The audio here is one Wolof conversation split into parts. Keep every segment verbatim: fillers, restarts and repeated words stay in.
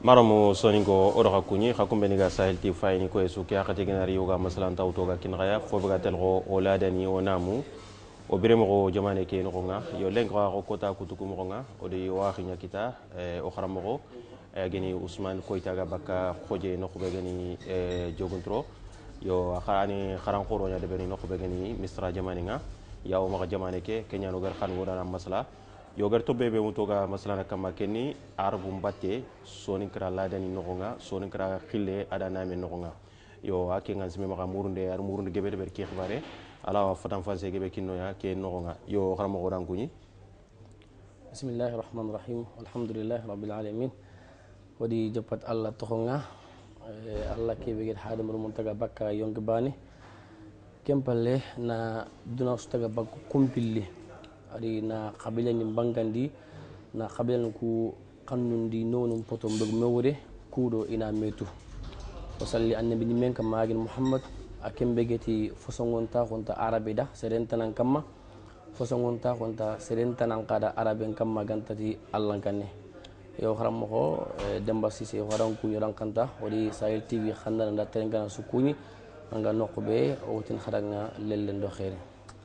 maramu soningo odo hakuni hakumbe ni ga sahel ti fayni ko esu ke akati genari yoga masalan tawto ga kin gaya fo ga telgo o ladani o namu o biremo go jamane ke no nga yo lengra ko kota kutuku mo nga o de wa khinya kita o kharamo geni Ousmane Koita ga baka khoje no ko be geni joguntro yo kharani kharan khoro nya de beni no ko be geni misra jamane nga yaw ma jamane ke kenya no gar khan wona masala yo gar to bebe mutoga masalana kama kenni arabu mbatte sonin kra ladani nogonga sonin kra khille ada name nogonga yo ake ngan sime maka murunde ar murunde gebe ber ki xibare ala fatan fanse gebe kinno ya ke nogonga yo xaramo godan kuñi bismillahir rahmanir rahim alhamdulillahi rabbil alamin wadi japat allah toxonga allah kebe get hadam muntaga bakka yong bani kempalle na duna ustaga bakku kumpilli ari na qabila ni bangandi na qabila ku kannundi nonum poto mbeg mewre kudo ina metu o salli annabi ni men kam magin muhammad akembe geti fosongonta konta arabe da serentan kamma fosongonta konta serentan qada araben kamma gantati allah kanne yo xaram ko demba sisi waran ku yoran kanta wadi sahel tv xandana da terengana sukuni nga nokbe o tin xadanga lellen do xere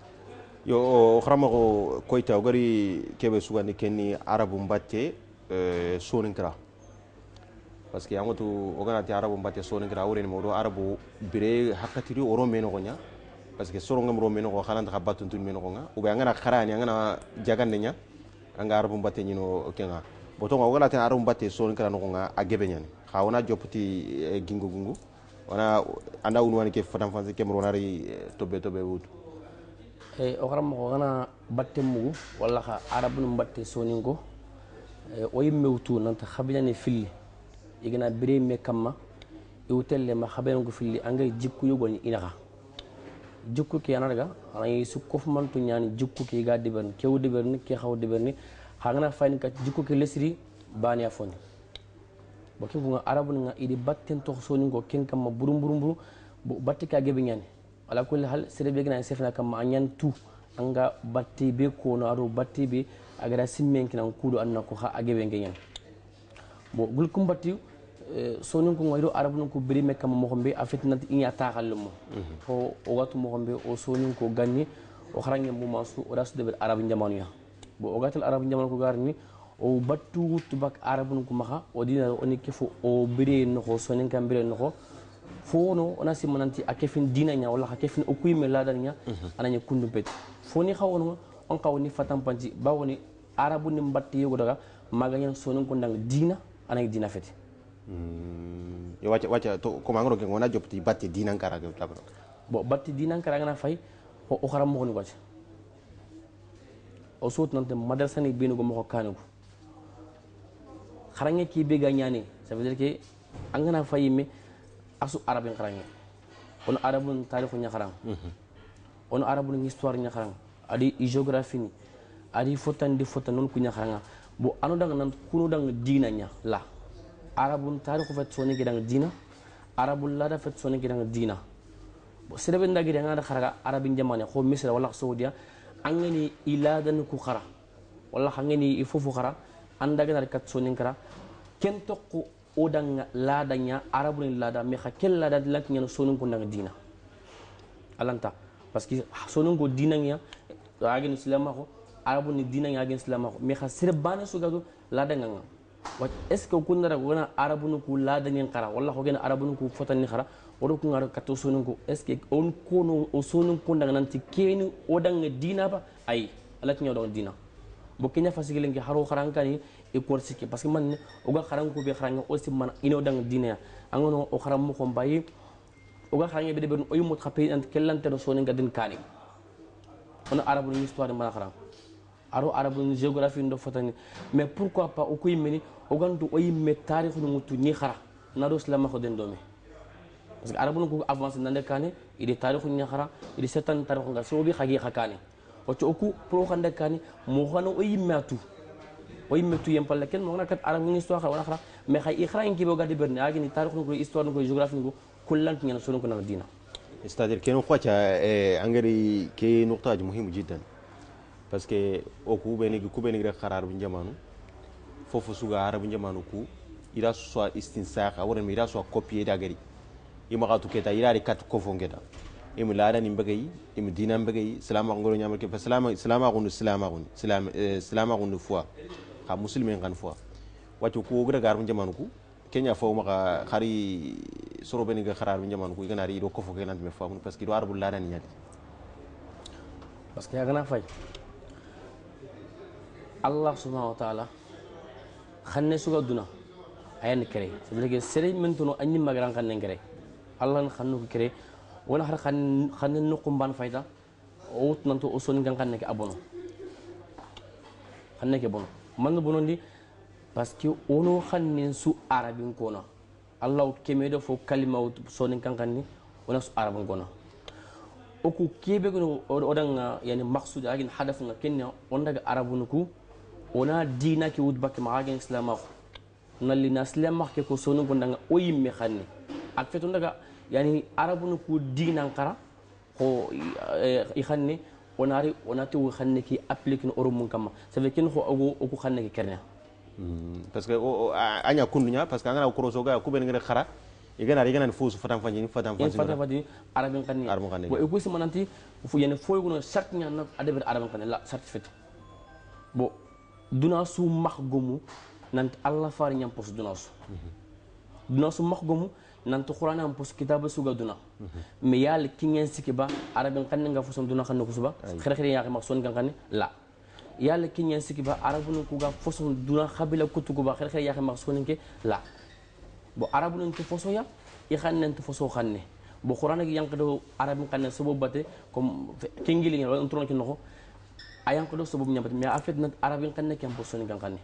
yo xaramo Koita gari kebe sugani kenni arabu mbatte soninkra parce que amatu oganati arabu mbatte soninkra awreni modo arabu bire hakatiri oro meno gonya parce que soronga mro meno go xalanta xabatun tun meno gonga ube ngana kharani ngana jagande nya anga arabu mbatte nyino kenga botonga oganati arabu mbatte soninkra no gonga agebe nyani xawona jopti gingu gungu wana anda unwani ke fatam fanse kemro nari tobe tobe wutu e o xaram ko gana batte mugu wala xa arabu no batte soningo o yimmewtu nanta xabilani filli igana bire me kamma iwtelle ma xabilan ko filli angay jikku yogoni inaxa jikku ke anarga anay su kof mantu ñani jikku ke ga diberni kew diberni ke xaw diberni xagana fayni kat jikku ke lesri bani afoni bokin ko arabu nga idi batten to soningo ken kamma burum burum burum batte ka gebe ñani ala kulli hal serebe gina sefna kam anyan tu anga batti be ko no aro batti be agara simmen kinan kudo anna ko ha agebe ngen bo gul kum batti sonin ko ngayro arabun ko biri me kam mo xombe afetnat inya taxal mo ko o watu mo xombe o sonin ko ganni o xarange mo masu o rasu de arab njamanu ya bo o gatal arab njamanu ko garni o battu tubak arabun ko maxa o dina oni kefo o biri no ko sonin kam biri no ko fono ona simananti akefin dinanya wala akefin okuy meladanya ananya kundu pet foni xawono on xawni fatam panci bawoni arabu ni mbatti yogo daga maganya sonon ko ndang dina anay dina feti mm yo wacha wacha to ko mangoro ke ngona jopti batti dina nkara ke tabro bo batti dina nkara ngana fay o xaram mo ko ni ko o sot nante madrasa ni binu go mo ko kanu xarange ki be gagnani ça veut dire que angana fay me asu arabin kharange on arabun tarikh nya kharang on arabun histoire nya kharang adi géographie ni adi fotan di fotan non ku nya kharanga bo anu dang nan kunu dang dina nya la arabun tarikh fet soni gidang dina arabul la da fet soni gidang dina bo serebe ndagi da ngada kharaga arabin jamane ko misra wala saudiya angani iladan ku khara wala khangani ifufu khara andaga dar kat soni khara ken tokku odang ladanya arabun lada me khakel lada lak nyano sonun ko ndang dina alanta parce que sonun ko dina nya agen islam ko arabun ni dina nya agen islam ko me kha sirbana sugado lada nga wat est ce que ko ndara gona arabun ko lada nyen khara walla ko gena arabun ko fotan ni khara wodo ko ngar katto sonun ko est ce que on ko no o sonun ko ndang nanti keni odang dina ba ay alat nya odang dina bo kenya fasigelen ki haro kharankani e korsiki parce que man o ga kharan ko be kharan aussi man ino dang dina angono o kharam mo ko bayi o ga kharan be de ben o yumut khape ant kellante do sonen gadin kani on arabu ni histoire man kharan aro arabu ni géographie ndo fotani mais pourquoi pas o ko yimeni o gandu o yimme tarikh no mutu ni khara na do islam ko den do me parce que arabu ko avance nande kani ide tarikh ni khara ide setan tarikh ngal so bi khagi khakani o to ko pro khande kani mo khano o yimme atu o yimme tu yempal ken mo nakat arabu ni histoire wala khara mais khay ikhra en kibo gadi berni agi ni tarikh ko histoire ko géographie ko kullant ngena solo ko na dina c'est-à-dire que nous croit que engrais qui نقطة مهمة جدا parce que au coup beni ku beni rek xarar bu njamanu fofu suga arab njamanu ku ira soit istinsaqa wala mi ira soit copier dagari ima qatu keta ira ri kat ko fongeta im laada ni mbagay im dina mbagay salama ngoro nyamal ke salama salama gunu salama gunu salam salama gunu foi ha muslimin kan foi waccu ko gra gar jamanu ku kenya fo maka khari soro beni ga kharar jamanu ku igana ri do ko fo kenan me famu parce que do arbu laada ni yadi parce que yagana fay Allah subhanahu wa ta'ala xanne suga duna ayan kere c'est vrai que sere mentuno anni magaran xanne kere Allah xannu ko kere wala har xan xanne no kumban fayda o wut nanto o son kan xanne ke abono xanne ke bono man bono ndi parce que ono xanne su arabin kona Allah keme do fo kalima son kan xanne wala su arabin kona o ku kebe ko odanga yani maqsud agin hadaf nga kenya on daga arabun ku ona dina ki wud bakke ma agin islam ko nalli na islam ke ko sonu ko ndanga o yimme xanne ak fetu daga yani arabun ku dina nkara ko i xanne onari onati wo xanne ki applique no orum mun kama ça veut ken ko o ko xanne ki kerna parce que anya kundunya parce que ngana ko soga ku ben ngere xara igana igana fusu fatam fanyi fatam fanyi fatam fanyi arabin kanni arabin kanni bo ekusi mananti fu yene foy gono charte nya na adabe arabin kanni la certificate bo duna su mahgumu nant Allah far nyam pos duna su duna su mahgumu nant qur'an am pos kitab su ga duna me yal kingen sikiba arabin kanni nga fosum duna kanni ko suba xere xere ya ma son kanni la yal kingen sikiba arabun ku ga fosum duna khabila kutugo ba xere xere ya ma son ke la bo arabu nante foso ya i xannante foso xanne bo qur'an ak yankado arabu xanne so bobate comme kengili wala on tourne ki noxo a yankado so bob ñambate mais en fait nat arabu xanne kam bo soni gan xanne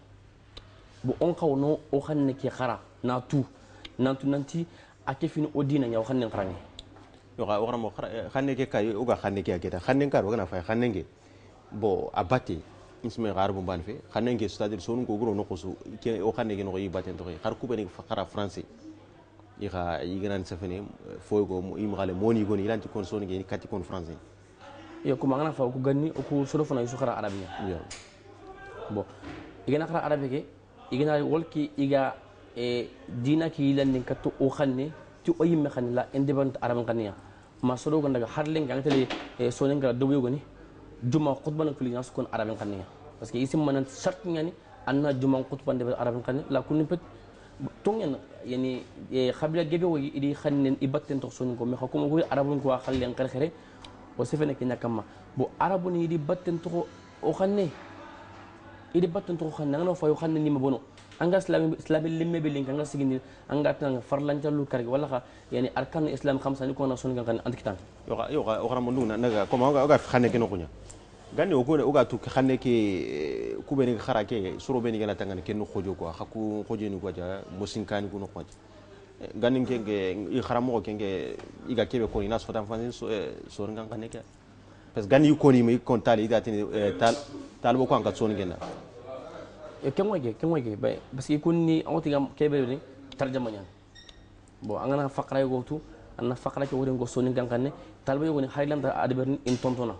bo on xaw no o xanne ki xara na tout nantu nanti ake fini odina ñaw xanne xarani yo xa waxna mo xanne ke kay o ga xanne ke aketa xanne kar wagana fay xanne nge bo abate isme arabu ban fe xanne nge c'est-à-dire sonu ko gro no xosu ke o xanne ke no yi baten to xar ku beni xara français yi xa yi ganan safene foy go im xale moni goni ilanti kon sonu nge kati kon français yo ko magana fa ko ganni o ko solo fana su xara arabiya yo bo igana xara arabe ke igana wolki iga e dina ki lan nin katto o xanne ti o yimme xanne la independent arabe xanniya ma solo go ndaga harle ngantele e sonen ngara dobo yogoni juma khutba nak linas kon arabin xanniya parce que isim manan charte ngani anna juma khutba de arabin xanni la kunni pet tongen yani e khabila gebe wo idi xannen ibatten to sonin ko me xakum ko arabun ko xalle en xere o sefene ki nakama bo arabun idi batten to o xanne idi batten to xanne ngana fa yo xanne ni ma bono anga islam islam limme be link anga sigini anga tan farlanta lu kargi wala kha yani arkan islam khamsa ni ko na sonin kan antikitan yo yo o xara mo nduna naga ko ma ga xanne ke no kunya gani o ko o ga tu xanne ke ku be ni xara ke suro be ni gala tangane ken no xojo ko xaku xojo ni ko ja mosin kan ko no ko gani ke ke i xara mo ke ke iga kebe ko ina so tan fan so so ngan xanne ke parce gani ko ni mi kon tali ida tin tal tal bo ko an ka so ni gena e ken wage ken wage bay parce que kunni awti gam kebe ni tarjama nyan bo angana faqra go tu anna faqra ke woden go so ni gan xanne tal bo yogoni haylam da adber in tontona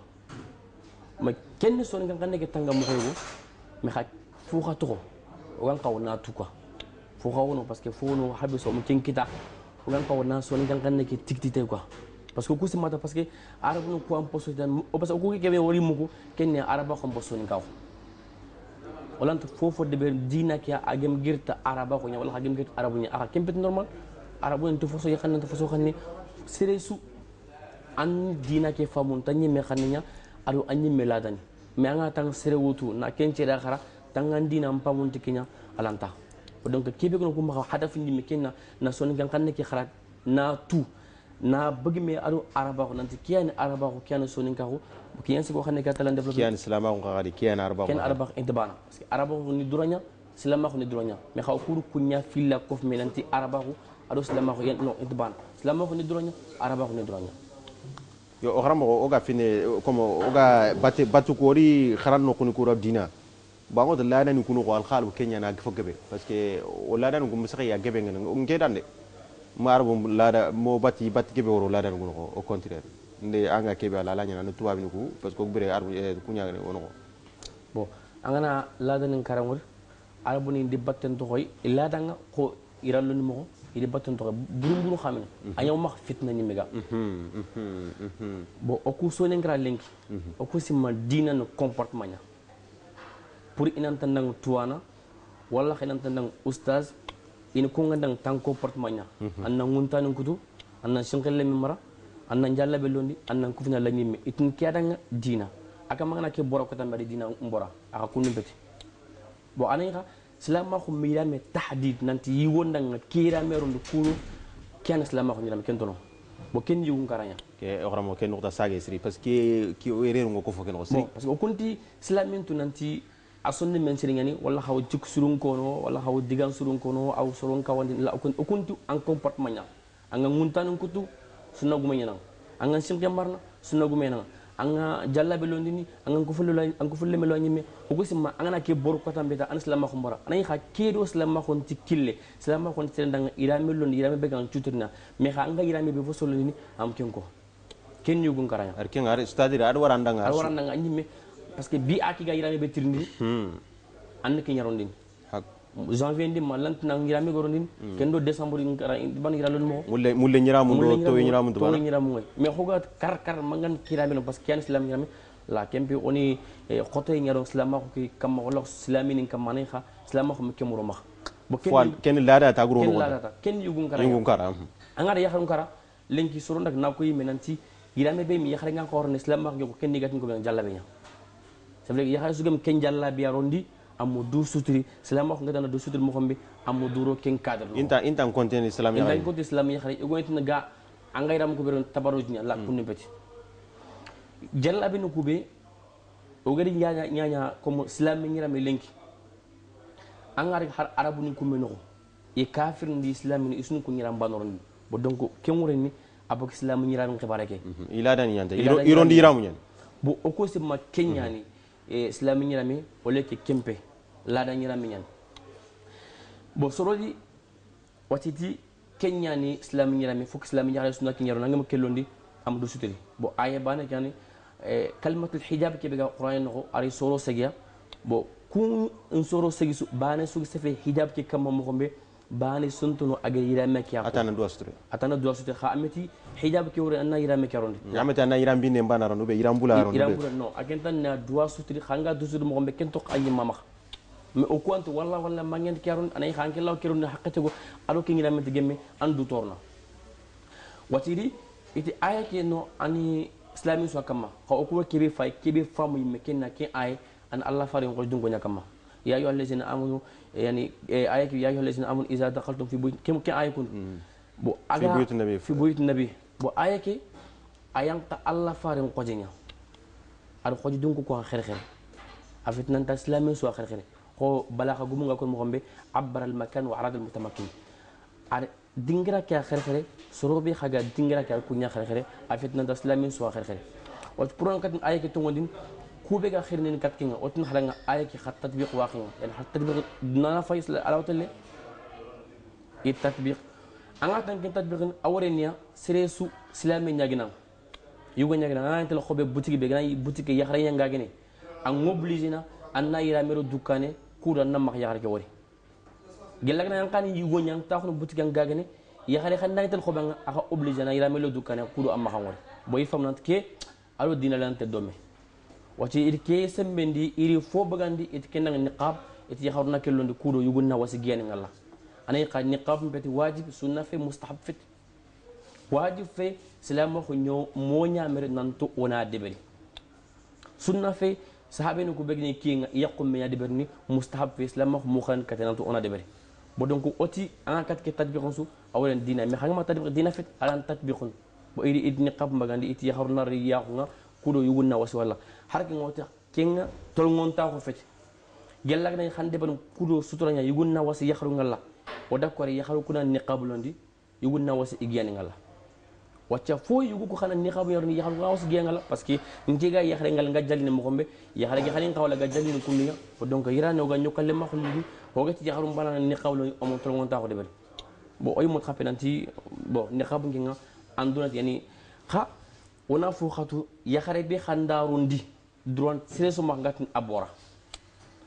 ma kenn soni kan kanne ke tanga mo xewu mi xaj fu xa to o gan xaw na tu quoi fu xaw no parce que fu no habi so mo ken kita o gan xaw na soni kan kanne ke tiktite quoi parce que ku si mata parce que arabu no ko am poso dan o parce que ku ke be wori muko ken ne araba xam poso ni kaw wala fofo de be dina ki agem girta araba ko nya wala agem girta arabu ni aka kempet normal arabu ni to foso ya xanne to foso xanne sere su an dina ke famun tanyi me xannya ado anyi meladani me anga tang sere wutu na kenche da khara tangan dina mpamun tikinya alanta donc kebe ko ma hadafi ni mekenna na soni kan kan ke khara na tu na bëgg me ado araba ko nanti kiyani araba ko kiyani soni ka ko kiyan ko xane ka talan développer kiyani salama ko ngadi kiyani araba ko kiyani araba intibana parce que araba ko ni duranya salama ko ni duranya me xaw kuru kunya filla ko me nanti araba ko ado salama ko yen no intibana salama ko ni duranya araba ko ni duranya yo o xaramo o ga fine comme o ga batu batu ko ri xaran no kunu ko rabdina ba ngo la nani kunu ko al khalu kenya na gfo gebe parce que o la nani gum saxi ya gebe ngene nge dande marbu la da mo bati bat gebe woro la nani ko au contraire nde anga kebe ala la nyana no tuwa bi ko parce que bere arbu kunya ngene wono bon angana la danin karamul arabu ni di batten to koy ila danga ko irallu ni mo idi batten to buru buru xamina anya ma fitna ni mega bo oku so ne ngra lenki oku simma dina no comportement nya pour inanta nang tuana wala xinanta nang ustaz in ko ngandang tan comportement nya anna ngunta nan kutu anna shinkelle mi mara anna njalla be londi anna kufina la nyimme itun kedanga dina aka magana ke boro ko tambe dina mbora aka kunu beti bo anayha salama ko mirame tahdid nanti yiwonda nga kirame rondu kunu ken salama ko mirame ken tono bo ken yugun karanya ke oramo ken nokta sage sri parce que ki erero ngo ko fo ken sri parce que o kunti salamin tu nanti asonni men siri ngani wala haw juk surun kono wala haw digan surun kono aw surun kawandi la o kunti en comportement nya anga nguntan kutu sunna gumenya nang anga simke marna sunna gumenya nang anga jalla be londini anga ko fullo anga ko fulle melo nyime o ko simma anga na ke bor ko tambe ta an islam ko mbara anay kha kedo islam ko ti kille islam ko ti ndanga ira me londi ira me be kan tuturna me kha anga ira me be fo solo ni am ken ko ken yugun karanya ar ken ar c'est-à-dire ad waranda nga ar waranda nga nyime parce que bi aki ga ira me be tirndi hmm an ke nyarondin hak janvier ndi malant na ngira me gorondin kendo décembre ngara ban ngira lon mo mulle mulle nyira mu do to nyira mu do to nyira mu mais xoga kar kar mangan kirame no parce que islam nyame la kempi oni khoto nyaro islam ko ki kam wala islami nin kam manay kha islam ko ke muro max bo ken ken lada ta gro ken lada ken yugun kara yugun kara angara yakhrum kara lenki suru nak na ko yime nanti yirame be mi yakhre nga ko orne islam ko ken digat ko jalla be nya c'est vrai yakhre sugam ken jalla bi arondi amu du sutri islam ko ngata du sutri mo xombe amu duro ken cadre inta inta content islam ya inta content islam ya xari ego inta ga angay ram ko beron tabaruj nya la kunni beti jalla bi no kube o gadi nyanya nyanya comme islam mi ram lenki angari har arabu ni ko meno e kafir ndi islam ni isnu ko nyiram banoron bo donc ken wure ni abok islam ni ram xebarake ila dan yanta iro ndi ramu nyen bo o ko ma kenya ni e islam ni ram o leke kempe la dan ram nyen bo sorodi watiti kenya ni islam ni ram fuk islam ni ram sunna ki nyaro ngam kellondi am do suteli bo aye bana kani e kalmatul hijab ke be ga qur'an no ari soro segia bo kun soro segi su bana su sefe hijab ke kam mo gombe bani suntuno aga yirame ki atana do astre atana do astre khameti hijab ke wore anna yirame ki ronde yamete anna yiram binne mbana ronde be yiram bula ronde yiram bula no agenta na do astre khanga do sudu mo gombe ken tok ayi mama mais o kwante walla walla mangen ki ron anay khanke law ki ronde hakate go ado ki yirame te gemme andu torna watiri iti aya ke no ani islami so kama ko o ko kebe fay kebe famu yimme kenna ke ay an allah farin ko dungo nyakama ya ayu allazina amanu yani ayaki ya ayu allazina amanu iza dakhaltum fi buyut kem ken ayakun bo aga fi buyut nabi fi buyut nabi bo ayaki ayanta allah farin ko jenya ar ko dungo ko kher kher afit nan ta islami so kher kher ko balagha gumu nga kon mo xombe abara al makan wa arad al mutamakkin ar dingira ka kher kher sorobi khaga dingira ka ku nya kher kher afit nan ta islami so kher kher wa puran kat ayaki to ngodin kube ga khirnin kat kinga otun halanga ayaki khat tatbiq waqinga yani khat tatbiq nana fais ala wotale it tatbiq anga tan kin tatbiq awrenia seresu islami nyagina yugo nyagina anga tel khobe boutique be gana boutique yakhra yanga gene an obligena anna ira mero dukane kuda nam mak yakhra ke wori gelagna yang kan yugo nyang ta khono boutique yanga gene yakhra khanna tel khobanga aka obligena ira mero dukane kudo am mak wori boy famnat ke alo dina lante dome wati irke sembendi iri fo bagandi it kenang niqab it yaharuna kellondi kudo yugunna wasi giyani ngalla anay qa niqab mbeti wajib sunna fe mustahab fit wajib fe salama ko nyo mo nyamere nanto ona debeli sunna fe sahabe no ko begni kinga yaqum me deberni mustahab fe salama ko mo khan katananto ona debeli bo donc oti an kat ke tadbiqon su awlen dina me xanga tadbiq dina fit alan tadbiqon bo iri it niqab mbagandi it yaharuna riyaxunga kudo yugunna wasi wala harki ngota kenga tol ngonta ko feti gelak nay khande ban kudo suturanya yugunna wasi yakhru ngalla o d'accord yakhru kuna niqabulondi yugunna wasi igiyani ngalla wacca fo yugu ko khana niqabu yorni yakhru wasi igiyani ngalla parce que ntiga yakhre ngal ngajjalni mo gombe yakhre gi khani qawla gajjalni kunniya o donc yirano ga nyokalle ma khulli o gati yakhru bana niqabulo o mo tol ngonta ko debel bo oy mo khapenanti bo niqabu nginga andunat yani kha ona fu khatu yakhare be khandarundi droit sereso magangatin abora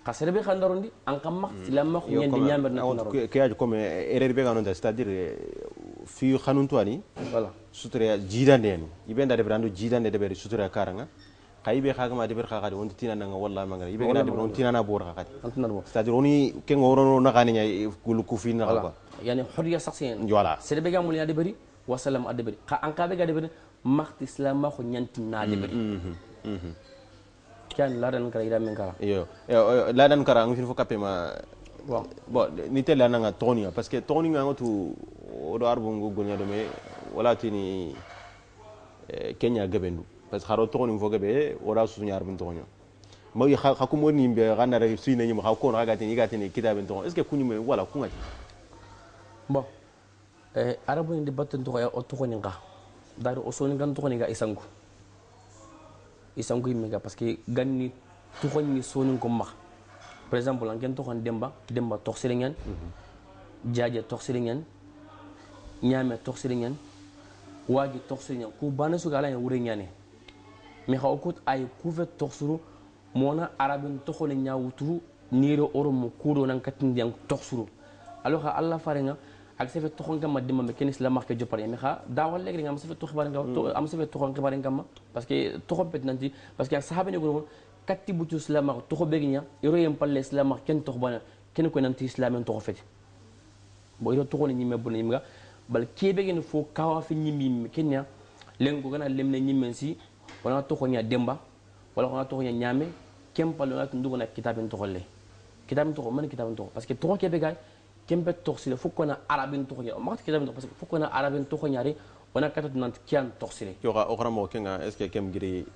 khasere be khandarondi an kamma silamma ko nyande nyamber na ko ke aji comme erreur be ganonda c'est-à-dire fi khanuntu ani voilà sutura jidande ni ibenda de brando jidande de be sutura karanga kaybe khagama de ber khagade on tina nga wallahi mangala ibe gina de on tina na bor khagade c'est-à-dire oni ke ngoro na khani nya gulu ku fi na ba yani hurriya shakhsiyan voilà sere be gamul ya de bari wa salam ade bari ka an ka be ga de bari makti islamma ko nyanti na de bari mhm kan ladan kara ida men kara yo ladan kara ngi fo kapé ma bon bon ni tel la nga tonia parce que toni nga ngotu odo arbu ngo gonya do me wala tini Kenya gabendu parce que haro toni fo gabe wala su ñaar bu tonyo mo yi xakum woni be ganda rek suy nañu xaw ko raga tini gatini kitaben ton est ce que kunyu me wala ku ngati bon eh arabu ni batten to ya o to ko nga daru o so ni gan to ko nga isangu isangu mi ga parce que ganni to ko ni so ni ko ma par exemple an ken to xon demba demba tok siringen jaaje tok siringen ñame tok siringen waagi tok siringen ku bana su gala ya wure ñane mi xaw ko ay ku fe tok suru mona arabin to xol ñawutu niro oromo kudo nan katindi an tok suru alors que allah farenga ak sefe to xon gam demba me ken islam marke jopare mi xa dawal legri ngam sefe to xibar ngam am sefe to xon xibar ngam parce que to xom pet nanti parce que sahaba ne go katti butu islam to ko beginya iro yem palle islam ken to bana ken ko nanti islam to ko feti bo iro to ko ni me bon ni nga bal kebe gen fo kawa fi nyimmi kenya len ko gana lemne nyimmen si wala to ko nya demba wala ko to ko nya nyame kem palle na tundu na kitabin to xolle kitabin to ko man kitabin to parce que to ko kebe gay kembe to sile fo ko na arabin to ko nya ma kitabin to parce que fo ko na arabin to ko nyari wana katat nant kian to sile yo ga o xaramo kenga est ce que kem giri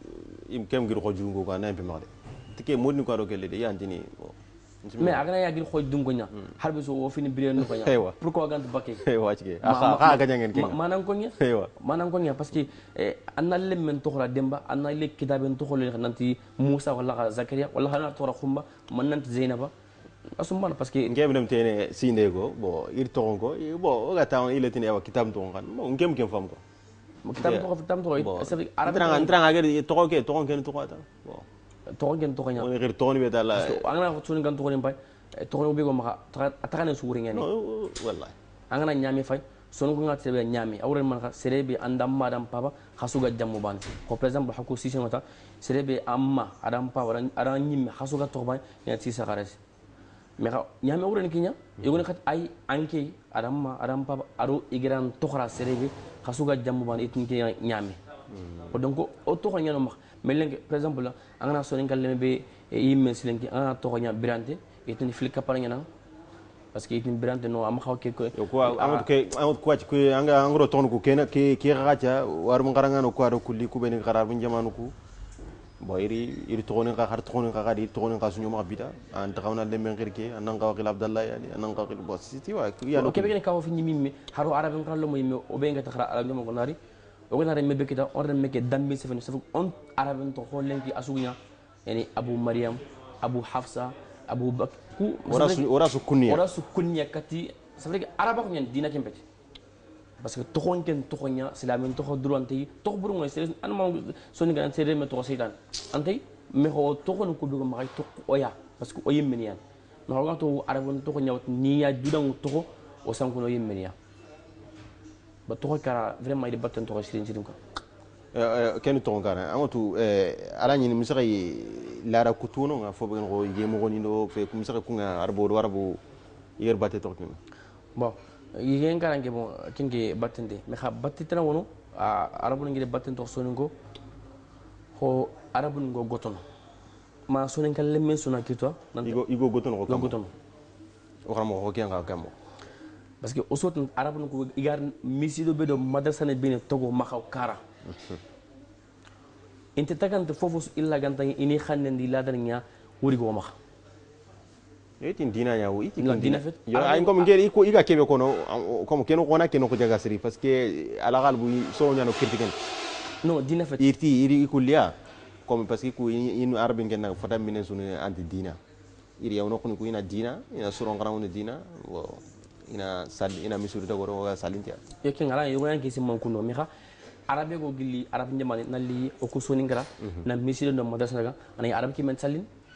im kem gir ko jungo ko na impe magde tike modni ko ro kelle de yantini mais agana ya gir ko dungo nya harbe so wo fini bire no ko nya pourquoi gant bakke e wa ci ha ha ga ngen kenga manan ko nya manan ko nya parce que anna lem men to khora demba anna le kitaben to khol nanti Musa wala Zakaria wala hana to khumba man nanti Zainaba asumman parce que ngem dem tene sinde go bo ir to ko bo ga taw ile tene wa kitab to kan mo ngem kem fam ko kitab to kitab to c'est arabe tranga tranga ga to ko ke to ko ken to ko ta bo to ko ken to ko nya on ngir to ni be dala angana ko tun gan to ko ni bay to ko be go ma ataka suuri ngani wallahi angana nyami fay son ko ngati be nyami awren man serebe andam madam papa khasuga jammu ban ko par exemple hakku sisi mata serebe amma adam papa aran nyimmi khasuga to ban ya sisa khares mais nyame wuren kinya yegone khat ay anke adamma adam papa aro igran tokhra serebe khasuga jammu ban itin ke nyame ko donc o to khanya no ma melenge par exemple angana so ngal lembe yimme silenki angana to khanya birante itin filka paranya na parce que itin birante no am xaw ke ko ko amot ke amot ko ko anga angro ton ko kena ke ke gacha war mo garanga no ko ado kulli ku beni garar bu jamanu ku bo iri iri togoni ka har togoni ka gadi togoni ka sunyo ma bida an taxawna le men girke an nga waxil abdallah yani an nga waxil boss ci wa ya no ke be ka fi nyimmi haro arabin kan lo mo yimmi o be nga taxara arab mo nari o gana re mebe kita on re meke dambe se fen se on arabin to ko lenki asunya yani abu maryam abu hafsa abu bak ku ora su ora su kunniya ora su kunniya kati ça veut dire araba ko nyen dina kempeti parce que toxon ken toxonya silamen toxo durante tox buru ngoy sere an ma soni gan sere me toxo setan antay me ho toxon ko dugo ma tox oya parce que oyem men yan no ga to arabon toxo nyawt ni ya dudan toxo o sanko no yem men ya ba toxo kara vraiment il batten toxo sirin sirin ko euh ken to ngara amatu euh ala ni misray lara kutuno nga fo ben go yemo goni no fe kum misray kunga arbo warabo yer batte to kin bon yigen karange bon kinge battende me xa battitana wono arabun ngire batten to soningo ho arabun go gotono ma sonin kal lemme sona kitwa igo igo gotono ko gotono o xamo ko kenga kamo parce que o sotun arabun ko igar misido be do madrasa ne bene togo maxaw kara inte tagante fofo illa ganta ini xannendi ladanya wuri go max etin dina ya wi tin dina fet yo ay ngom ngeri ko iga kebe kono comme keno kona keno ko jaga siri parce que ala galbu so nyano kritiken non dina fet irti iri kulia comme parce que ku in arabin ken fata minen sunu anti dina iri yawno ko ina dina ina suron kana woni dina wo ina sal ina misuru dagoro ga salintia yo ken ala yo ngan kisi man kuno mi xa arabe go gilli arab njamani nalli o ko soni ngara na misiri no madrasa ga ani arab ki men salin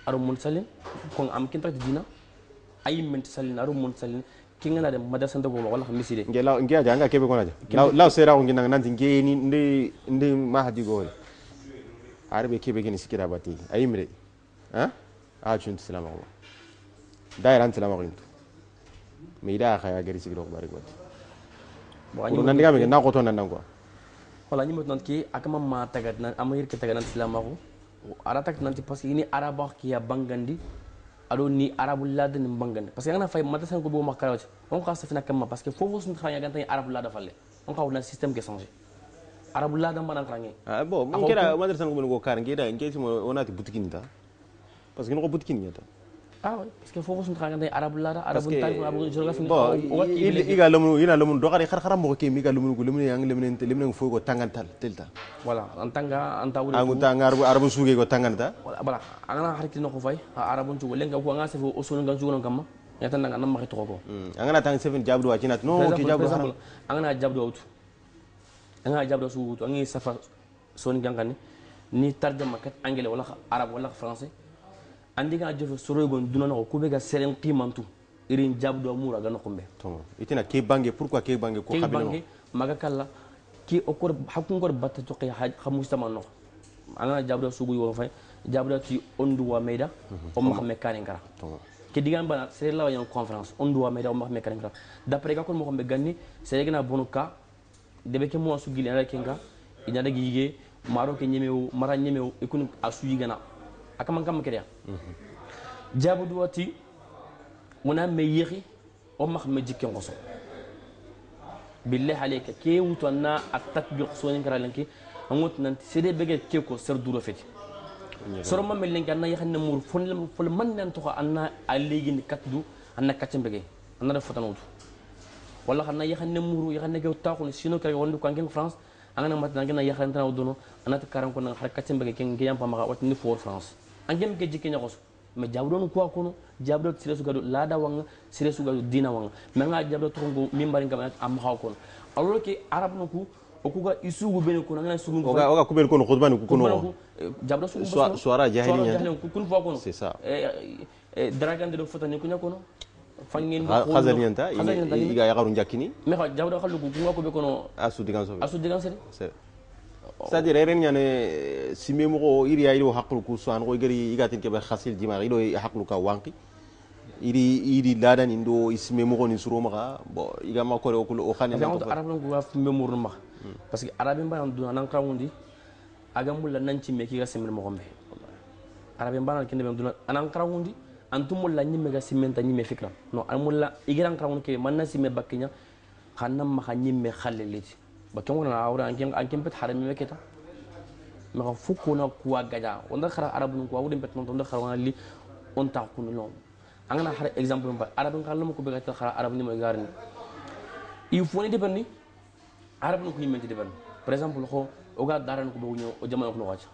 aro mun salin ko am kin tak dina ay men salin aro mun salin ki ngana dem madrasa ndo go wala miside nge law nge aja nga kebe ko naja law law sera ko ngina nanti nge ni ndi ndi mahdi go arbe kebe gini sikira bati ayimre ha a chun salama ko dairan salama ko into me ida khaya gari sigiro ko bari ko bo ani nan diga me na ko to nan ko wala ni mot nan ki akama ma tagat nan amir ke tagat nan salama ko ara tak nanti parce que ini araba ki ya bangandi ado ni arabul lada ni bangandi parce que ngana fay mata san ko bo makara on ka safina kam parce que fofu sun khanya ganta arabul lada falle on ka wona système qui changer arabul lada manan krangi ah bon min kera madrasa ko go kar ngeda ngeti mo onati butikinta parce que no butikin nyata ah oui parce que fofu sun khanya ganta arabul lada arabul tarif arabul geographie bon iga lamu ina lamu do xari xar xaram mo ke mi ga lamu ko lamu yang lamu nte lamu fo ko tangantal telta voilà en tanga anta wuri angu tanga arabu arabu suge ko tanganta voilà angana hariti no ko fay arabun tu lenga ko nga sefo osun nga jugon kam nyata nga nam maxi to ko angana tang seven jabdu wa cinat no ki jabdu haram angana jabdu wutu angana jabdu su wutu angi safa son gangani ni tarjama kat anglais wala arab wala français andi nga jofo soro gon dunano ko be ga seren qimantu irin jabdu mura ga no kombe to itina ke bange pourquoi ke bange ko ke kabino bange maga kala ki okor hakun gor batta to qi khamustama no angana jabdu su guy won fay jabdu ti ondu wa meida o ma xamé kanin kara ke digan bana sere la wayan conférence ondu wa meida o ma xamé kanin kara d'après ga kon mo xambe ganni sere gna bonu ka debe ke mo su gili ala kenga ina dagi yige maro ke nyemew mara nyemew ikun asu yigana akama kam kediya jabdu wati mona me yexi o ma xamé jikke ngoso billahi alayka ke wutana at tatbiq sonin kara lenki ngot nanti sede bege ke ko ser duro feti soro ma mel lenki anna yaxane mur fon lam fol man nan to anna alegi ni katdu anna kaccem bege anna da fotano wutu wala xana yaxane muru yaxane ge taxul sino kare wondu ko ngeng France angana mat ngena yaxane tan wodono anna ta karan ko nang xar kaccem bege ken ngeyam pa ma wat ni for France angem ke jikke ñaxos me jabdon ko kono jabdo sire su gadu lada wanga sire su gadu dina wanga me nga jabdo to ngo mimbari ngam am xaw kono alors que arab no ku okuga isugu bene ko ngana sugu oga oga kubel kono khutbani ku kono jabdo sugu so soara jahiliya kun fo kono c'est ça e dragande do fotani ku ñakono fangin ko khazaliyanta iga ya garu jakini me xa jabdo xalu ku ngako be kono asu digan so asu digan c'est c'est-à-dire eren ñane simemu ko iri ya ido haklu ku so an ko gari igatin ke be khasil dima ido haklu ka wanki iri iri ladan indo ismemu ko ni suro maka bo iga ma ko o khane na ko arab ko wa memur ma parce que arabe mba ndu nan krawundi aga mulla nanci me ki ga semel mo gombe arabe mba nan kende be ndu nan krawundi antum mulla nyimme ga simenta nyimme fikra no al mulla igiran krawun ke man na simme bakkinya xannam ma nyimme khaleliti bakki mo na awra ankem ankem pet harami me keta ma ko fukko na kuwa gaja onda khara arabu ko awde pet non onda khara li on ta kunu non angana har exemple mba arabe ngallam ko be ga khara arabu ni mo garni il faut ni debanni arab no ko yimenti de ban par exemple ko o ga daran ko bo ñoo o jamano ko no wacc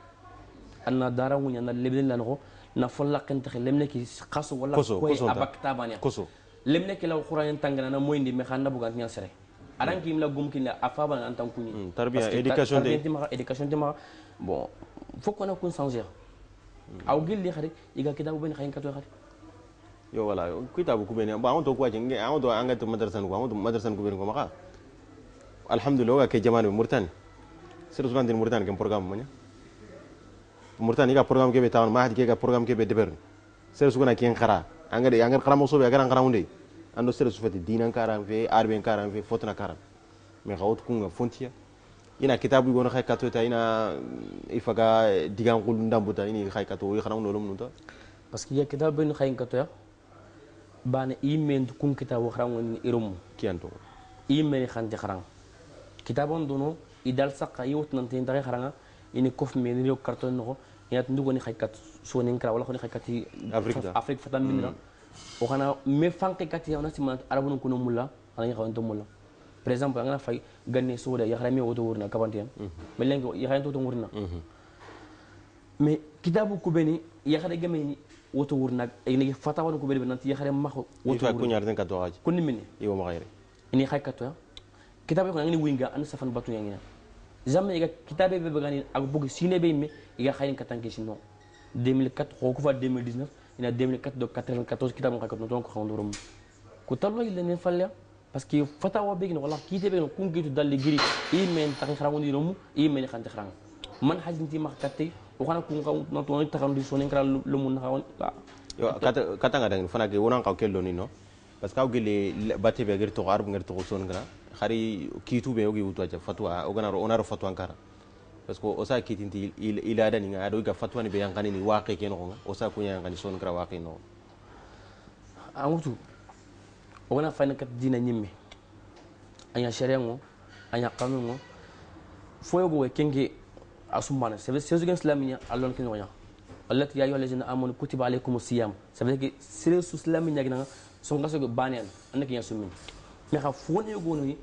anna dara wunya na leblen lan ko na folaqen tax lemne ki khasu wala ko abakta banya koso lemne ki law qur'an tangana na moy ndi me xana bugan ñal sere aran ki la gum ki la afaba en tant kuni tarbiya éducation de éducation de ma bon faut qu'on a qu'on changer aw gil li xari iga kidabu ben xayin kato xari yo wala kitabu ku ben ba on to ko wacc ngi on to angata madrasan ko on to madrasan ko ben ko maka alhamdulillah ke jamane murtani sir usman din murtani ke programme monya murtani ga programme ke be tawon mahdi ke ga programme ke be deber sir usman ke khara anga de anga khara mo so be ga khara munde ando sir usfati dinan karam fe arben karam fe fotna karam me khawt kunga fontia ina kitabu gono khay kato ta ina ifaga digan qul ndambuta ini khay kato yi khara no lum nunta parce que ya kitabu ben khay kato ya bana imen kun kitabu khara ngon irum kianto imen khanti khara kitabon dono idal saqa yot nan tin tare kharanga ini kof me ni carton no yat ndugo ni khaykat sonin kra wala ko ni khaykati afrique fatam binira o xana me fanke kati ona siman arabun kuno mulla ana ya xawon to mulla par exemple ngana fay ganne soda ya xarami woto wurna kabantiam me lengo ya xayan to wurna mais kitabu ku beni ya xare gameni woto wurna ay ni fatawa ko beni nanti ya xare maxo woto wurna ko ñaar den ka to haji ko ni mini yo ma xayre ini khaykato kitabe ko ngani winga an safan batu yangina jamais iga kitabe be bagani ak bugi sine be me iga khayin katanke sino deux mille quatre ko fa deux mille dix-neuf ina deux mille quatre do quatre-vingt-quatorze kitab ko no ton ko xawndoro ko tallo ile ne falle parce que fatawa be wala kite be ko ngitu dalli giri i men taxi xarango ni romu i men xanti xarang man hajinti makate o xana ko ngaw no to taxandi so ne kala lu mun xawon yo kata kata nga dang fana ke wonan ka kello ni no parce que aw gele batte be gari to arbu ngari to son ngara khari kitu be yogi wutu aja fatwa o ganaro onaro fatwa ankara parce que o sa kitinti ila dani nga do ga fatwa ni be yankani ni waqi ken ko o sa kunya yankani son ngara waqi no amutu o gana fayna kat dina nyimme anya sharia ngo anya qanun ngo foyo go kenge asumana c'est c'est ce que islaminya allon ken ngoya allati ya ayyuhallazina amanu kutiba alaykumus siyam ça veut dire que c'est ce islaminya gina so ngaso go banen andaki ya sumin mais xa fone go no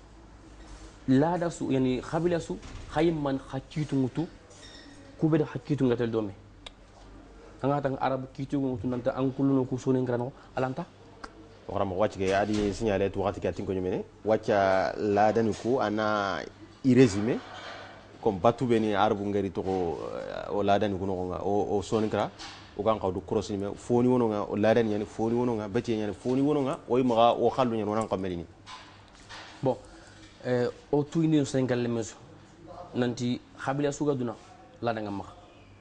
laada su yani khabila su khayman khakitu ngutu kubeda khakitu ngatel dome anga tang arab kitu ngutu nanta an kulluno ku sonen grano alanta waxram wacc ge adi signaler tu waxati katin ko ñumene wacca laadani ku ana i résumé comme batu beni arabu ngari to o laadani ku no nga o o sonen kra o gan qawdu cross ni me foni wono nga o laadani yani foni wono nga beti yani foni wono nga o ma o xallu ñen wonan xameli ni bon euh o tuyni sengal le mesu nanti khabila suga duna laada nga max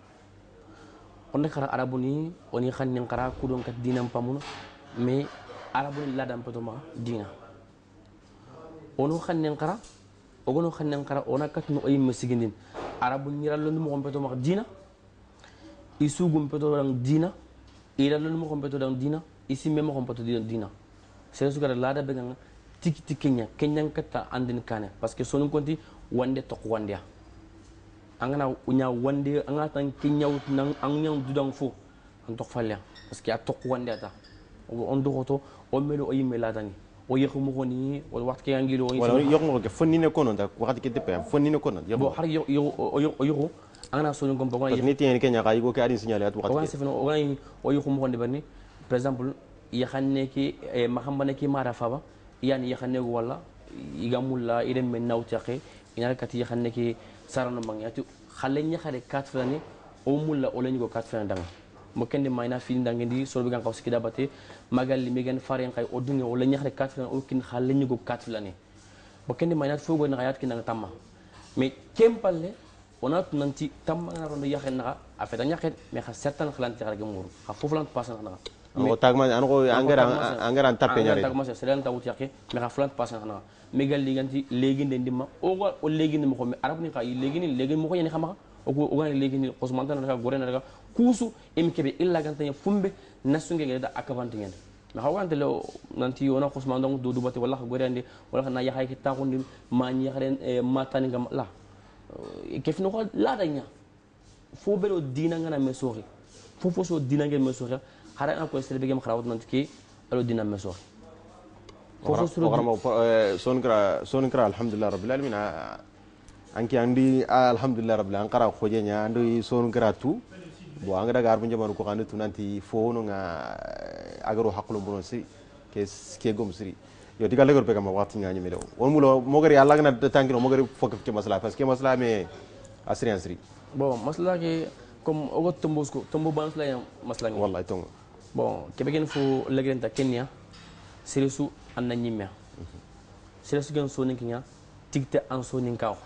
on khara arabu ni oni xanni khara ku don kat dinam pamuno mais arabu ni laada mpato ma dina ono xanni khara ogono xanni khara ona kat no ay mesigindin arabu ni rallo ni mo mpato ma dina isugum mpato dang dina ira lo mo mpato dang dina isi memo mpato dina c'est ce que laada be nga tiki tiki Kenya Kenya kata andin kane parce que sonu konti wande tok wande angana unya wande anga tan Kenya ut nang angnyang dudang fo an tok falya parce que a tok wande ta on do hoto o melo o yimela tani o yexu mo honi o wat ke angilo wala yok mo ke fonni ne kono da wakati ke depe fonni ne kono bo har yo yo o yo angana sonu kom ko ni tien Kenya ka yigo ke adin signaler at wakati o se feno o gani o yexu mo honde barni par exemple ya xanne ki e mahamba ne ki mara faba yani yaxane wala igamulla idem men nawtaqe ina kati yaxane ki sarano mangyatu xale nya xare quatre flani o mulla o lañu ko quatre flani danga mo kende mayna fi ndangendi so be gan xawski dabate magal li megen faren kay o dunge o lañu xare quatre flani o kin xale ñu ko quatre flani mo kende mayna fogo na xayat ki nanga tamma mais kempalle onat nanti tamma na rondo yaxen na afeta ñaxet mais xa certain xalanti xare gemuru xa fofulant passan na o tagma an ko angara angara tappe ñare tagma c'est selan tawut yaqi mais xa flant passan na megal liganti legi ndima o go o legi ndimo ko arab ni kay legi ni legi mo ko ñani xama o go o gani legi ni osmanta na gore na daga kusu em kebe illa ganta fumbe nasunge ngeda akavanti ngenda mais xa wante lo nanti ona osmanta do do bati wala gore ande wala na yahay ki taxundi ma ñi xaren matani ngam la kef no ko la daña fo belo dina ngana me soxi fo fo so dina ngel me soxi xara an ko selbe gem xarawat nanti ki alo dina me soxi fofo son kra son kra alhamdulillah rabbil alamin anki andi alhamdulillah rabbil alamin qara khoje nya andi son kra tu bo anga daga arbu jamanu ko xande tu nanti fo no nga agaro haklo bono si ke ke gom siri yo diga legor be kam wati nga nyime do won mulo mo gari alla gna tankino mo gari fokk ke masala parce que masala me asrian siri bon masala ke comme ogo tombosko tombo ban la masala ngi wallahi tongo bon ke be gen fo legrenta Kenya sirisu anna nyimya sirisu gen so ninki nya tigte an so ninka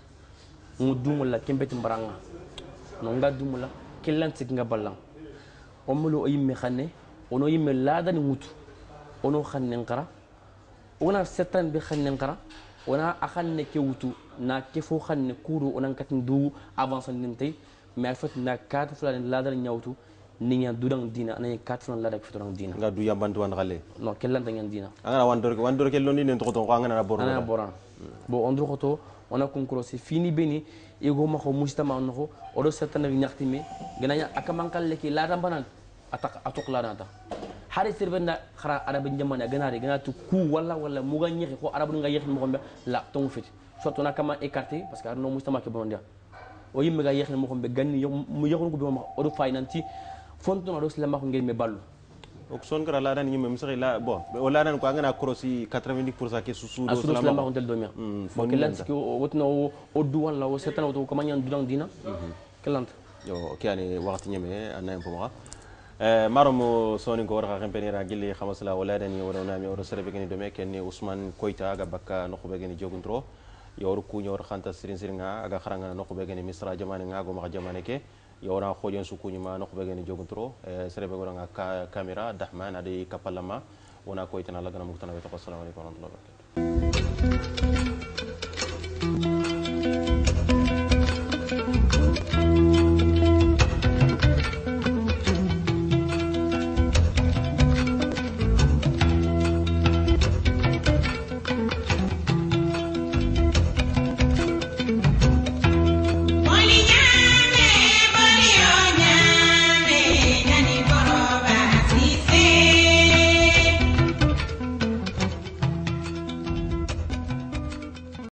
mu dumula kembeti mbaranga no nga dumula kellanti nga ballang o mulo yimme xane ono yimme laada ni mutu ono xanne ngara ona setan bi xanne ngara ona axanne ke wutu na ke fo xanne kudu onan katin du avance nintay mais fat na quatre fulani laada nyawtu ninya dudang dina ana quatre fulani laada fitong dina nga du yambantu wan xale no kellanta ngen dina ana wandor wandor ke londi nen to to ko ngana borno ana boran bo ondro ko to ona concrosi fini beni ego ma ko mustama no o do setan bi ñaxtime gananya akamankal leki laada banan atak atok laada ta hari sirvenda khara arabe njamana ganari ganatu ku wala wala muga ñexi ko arabu nga yexi mo xombe la tongu fit surtout na kama écarté parce que arno mustama ke bondia o yimbe ga yexi mo xombe ganni mu yexu ko be ma o do faynanti fonto ma do slama ko ngel me ballu o son kara la dan ñime msaxi la bon o la dan ko ngana crossi quatre-vingt-dix pour cent ke susu do slama ko del do mi bo kelant ki o wotno o du wala o setan o ko manyan dulang dina kelant yo kiani wakati nyeme anay pomara eh maromo soni ko waraka kampenira gilli khamasla wala dani wala nami wala serbe gani dome kenni Ousmane Koita ga bakka no khube gani joguntro yor ku nyor khanta sirin siringa aga kharanga no khube gani misra jamane nga go ma jamane ke yora khojon su kunyuma no khube gani joguntro eh serbe go nga kamera dahman adi kapalama wana Koita na lagana muktana wa assalamu alaikum wa rahmatullahi wa barakatuh